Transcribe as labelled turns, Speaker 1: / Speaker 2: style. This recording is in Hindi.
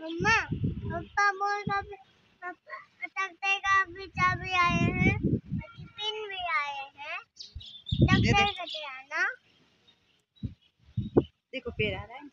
Speaker 1: मम्मा पापा बोल तख्ते का भी चाबी आए हैं, टिफिन भी आए हैं, तख्ते कटे आना।
Speaker 2: देखो पैर आ रहा है।